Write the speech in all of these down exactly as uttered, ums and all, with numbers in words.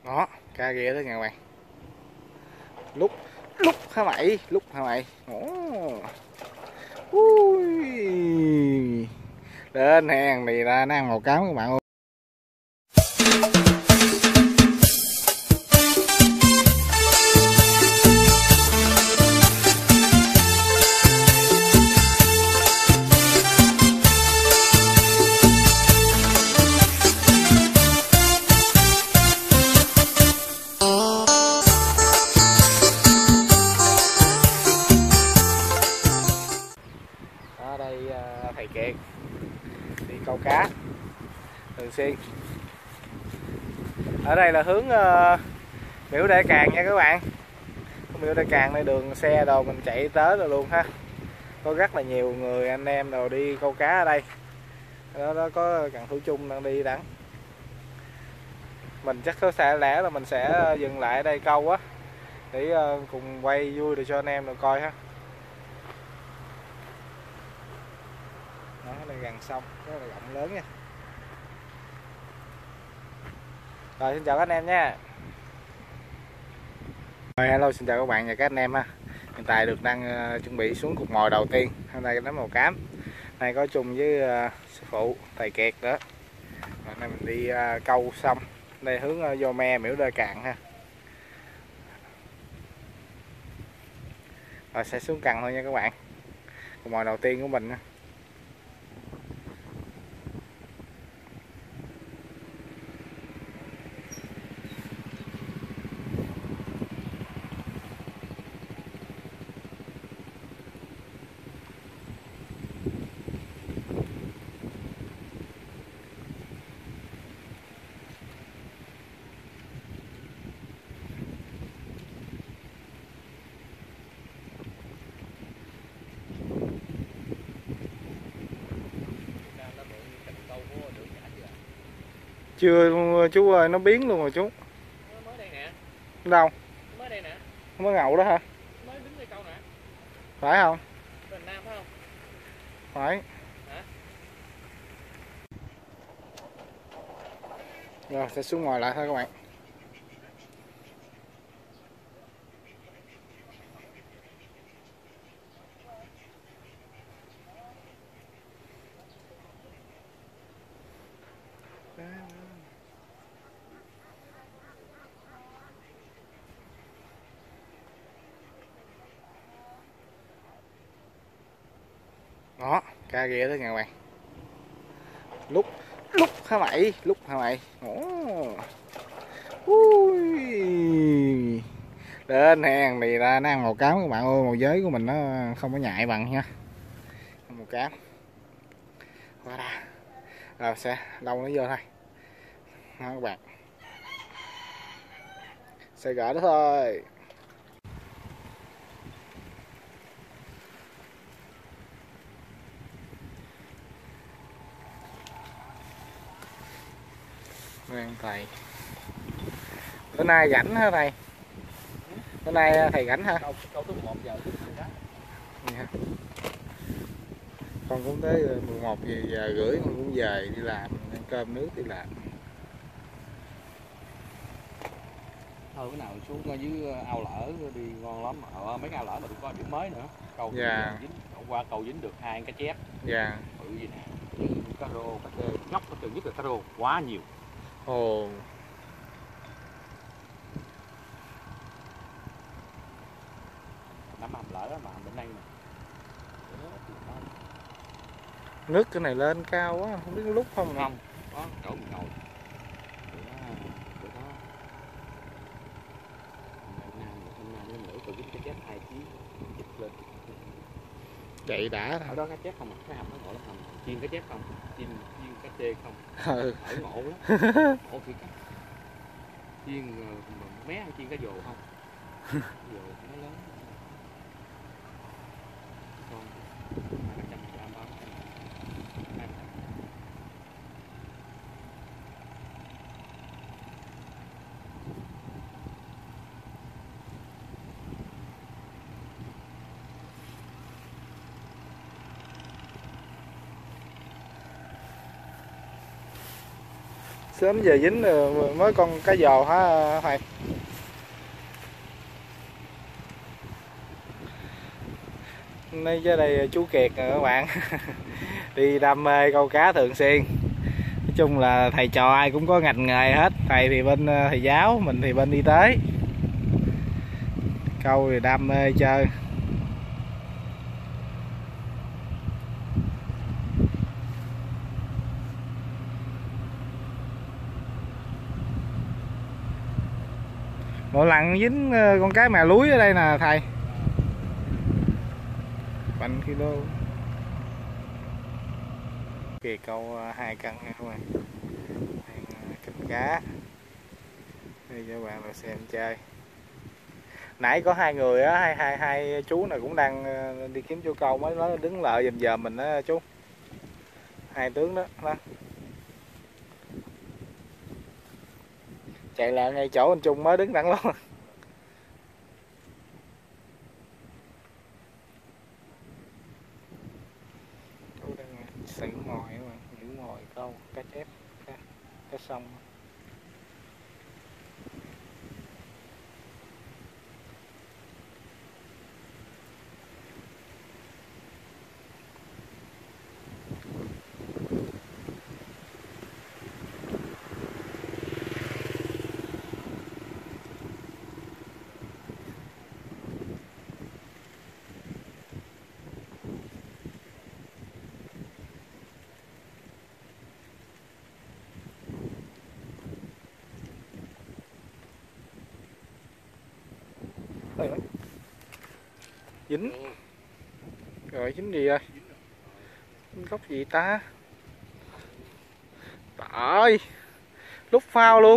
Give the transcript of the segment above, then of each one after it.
Đó, ca ghê đó nha các bạn. Lúc lúc hả mày, lúc hả mày. Ồ. Ui. Đến hàng này ra nó ăn màu cám các bạn ơi. Ở đây thầy Kiệt đi câu cá thường xuyên. Ở đây là hướng uh, Miễu Đại Càng nha các bạn. Miễu Đại Càng đây đường xe đồ mình chạy tới rồi luôn ha. Có rất là nhiều người anh em đồ đi câu cá ở đây. Đó, đó có Cần Thủ Chung đang đi đắng. Mình chắc có sẽ lẽ là mình sẽ dừng lại ở đây câu á để uh, cùng quay vui để cho anh em được coi ha. Đó, đây gần sông rất là rộng lớn nha. Rồi xin chào các anh em nha. Rồi, hello xin chào các bạn và các anh em ha. Hiện tại được đang uh, chuẩn bị xuống cục mồi đầu tiên. Hôm nay đánh màu cám. Này có chung với uh, sư phụ thầy Kiệt nữa. Hôm nay mình đi uh, câu xong. Đây hướng uh, vô me Miễu Đại Càng ha. Rồi sẽ xuống cần thôi nha các bạn. Cục mồi đầu tiên của mình ha. Chưa luôn chú ơi, nó biến luôn rồi chú. Mới đây nè. Đâu? Mới đây nè. Mới ngầu đó hả? Mới đứng đây câu nè. Phải không? Bên Nam phải không? Phải. Hả? Rồi sẽ xuống ngồi lại thôi các bạn. Đó, ca ghê đó nha các bạn. Lúc lúc hả mày, lúc hả mày. Ồ. Ui. Đến hàng này ra nó ăn màu cám các bạn ơi, màu giới của mình nó không có nhạy bằng nha. Màu cám. Qua ra. Rồi sẽ đâu nó vô thôi. Đó các bạn. Sẽ gỡ đó thôi. Nguyên thầy. Bữa nay rảnh hả thầy? Bữa nay thầy rảnh hả? Câu câu tới một giờ đó. Dạ. Con cũng tới mười một giờ rưỡi con cũng về đi làm, ăn cơm nước đi làm. Thôi cái nào xuống coi dưới ao lỡ đi ngon lắm. Ở mấy cái ao lỡ mà tôi có điểm mới nữa. Câu Dạ. dính, qua câu dính được hai cá chép. Dạ. Bự gì nè. Cá rô, cá tê, nhóc có trường nhất là cá rô, quá nhiều. Ồ. Nắm hầm lỡ đó mà bên đây nè. Nước cái này lên cao quá, không biết lúc không không. không. Đó, chỗ mình ngồi. Chạy đã. Ở đó cá chép không à, cái hầm nó gọi là hầm chiên cá chép không, chiên chiên cá tê không. Ừ. Ở ngộ lắm. Ngộ thiệt á. Chiên mé ăn chiên cá dồ không. Dồ nó lớn. Con hai trăm gram bao. sớm giờ dính rồi mới con cá giò hả thầy? Đây trên đây chú Kiệt nè các bạn. Đi đam mê câu cá thường xuyên. Nói chung là thầy trò ai cũng có ngành nghề hết. Thầy thì bên thầy giáo, mình thì bên y tế. Câu thì đam mê chơi. Mỗi lần dính con cái mè lúi ở đây nè thầy. Bánh kilo. Kìa câu hai cân nha các bạn. Canh cá. Đây cho các bạn vào xem chơi. Nãy có hai người á, hai hai hai chú này cũng đang đi kiếm chỗ câu mới nói đứng lợi dùm giờ mình đó chú. Hai tướng đó, đó. Chạy lại ngay chỗ anh Trung mới đứng đẳng luôn. Xử mồi các bạn, giữ mồi câu cá chép, cá, cá sông. Dính rồi, dính gì rồi, dính gốc gì ta, trời ơi lúc phao luôn,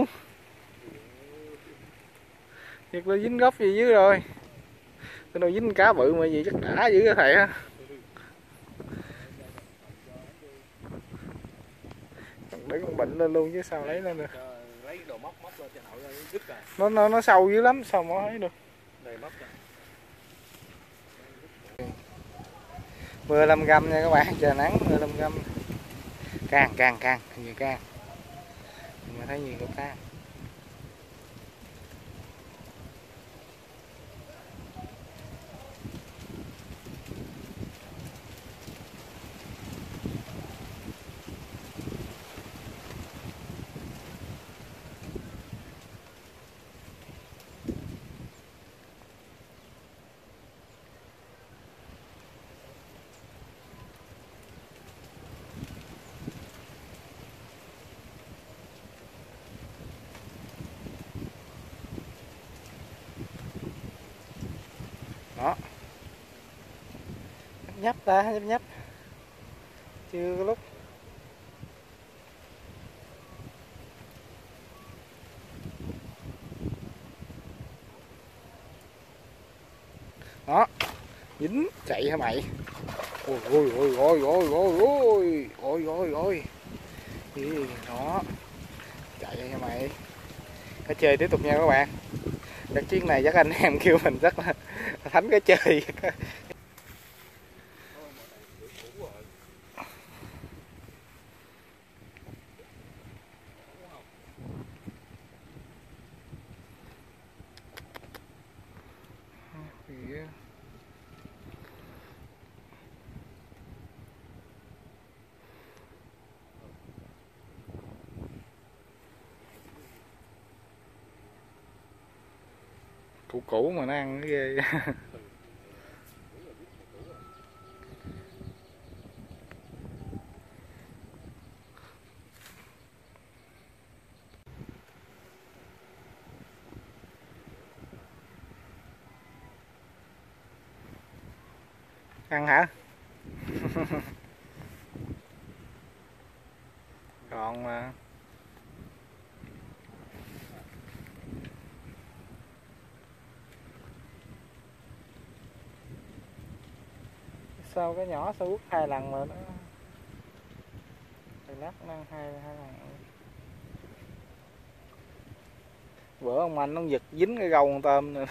thiệt là dính gốc gì dưới rồi, cái nào dính cá bự mà gì chắc đã dữ thầy ha. Để con bệnh lên luôn chứ sao lấy lên được. Lấy đồ móc móc lên cho nội ra đứt rồi. Nó nó nó sâu dữ lắm sao mà thấy được. Đây móc ra. Mưa lâm găm nha các bạn, trời nắng mưa lâm găm. Càng càng càng nhiều càng. Mà thấy nhiều có càng. Đó, nhấp ta, nhấp nhấp chưa có lúc. Đó, dính chạy hả mày. Ôi ôi ôi ôi ôi ôi ôi ôi ôi ôi gì đó, chạy hả mày. Phải chơi tiếp tục nha các bạn. Cái chuyến này chắc anh em kêu mình rất là thánh cái chơi. Củ củ mà nó ăn cái ghê. Ăn hả? Còn mà sao cái nhỏ sao quất hai lần mà nó nát năng hai hai lần. Bữa ông anh nó giật dính cái gâu con tôm nữa.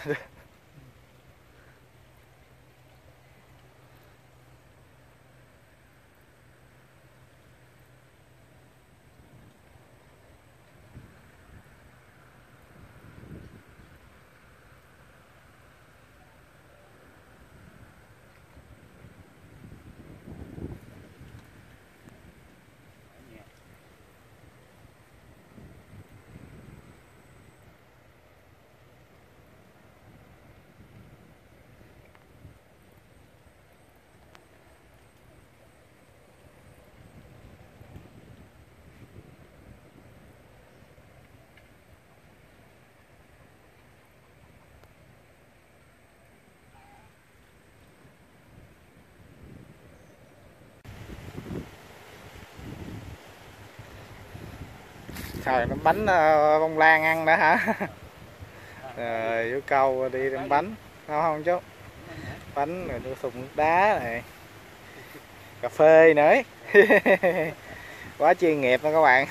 Trời, nó bánh uh, bông lan ăn đó hả? Rồi vô câu đi đem bánh, ngon không chú? Bánh rồi thùng nước đá này, cà phê nữa. Quá chuyên nghiệp đó các bạn.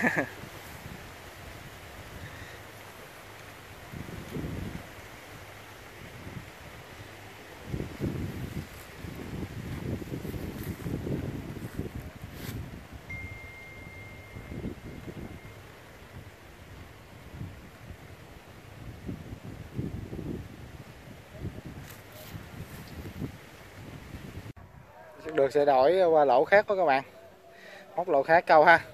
Được sẽ đổi qua lỗ khác đó các bạn, móc lỗ khác câu ha.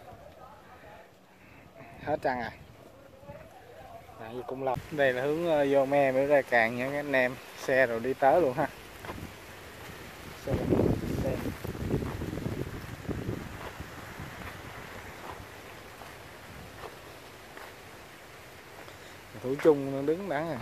Hết trăng rồi. Này cũng lâu. Đây là hướng vô me mới ra càng những anh em xe rồi đi tới luôn ha. Xe, xe. Thủ chung nó đứng đắn rồi.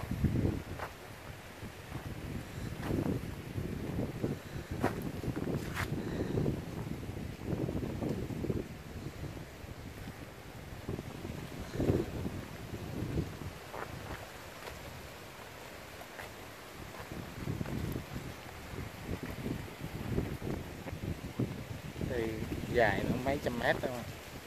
Thì dài nó mấy trăm mét thôi mà.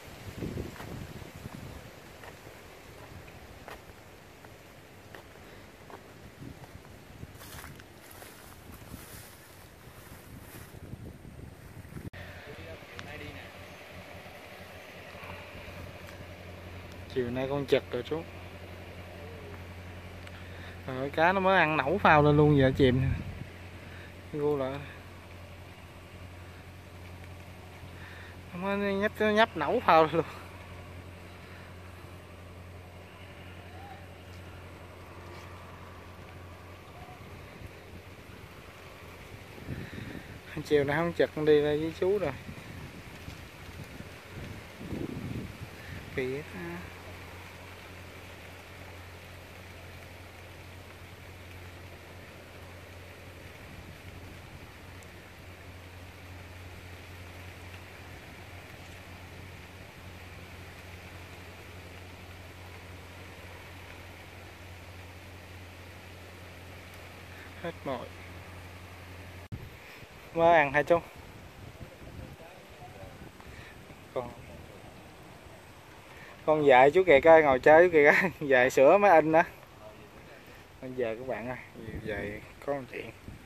Chiều nay con chật rồi chú. Rồi cá nó mới ăn nẩu phao lên luôn, giờ chìm gu lại. Nó mới nhấp nhấp nẩu phao luôn. Chiều nay không chật con đi ra với chú rồi. Kỳ á. Hết mồi. Mới ăn hả chú? Con con dạy chú kìa, coi ngồi chơi chú kìa, dạy sữa mới in đó. Bây giờ các bạn ơi, dạy có một chuyện.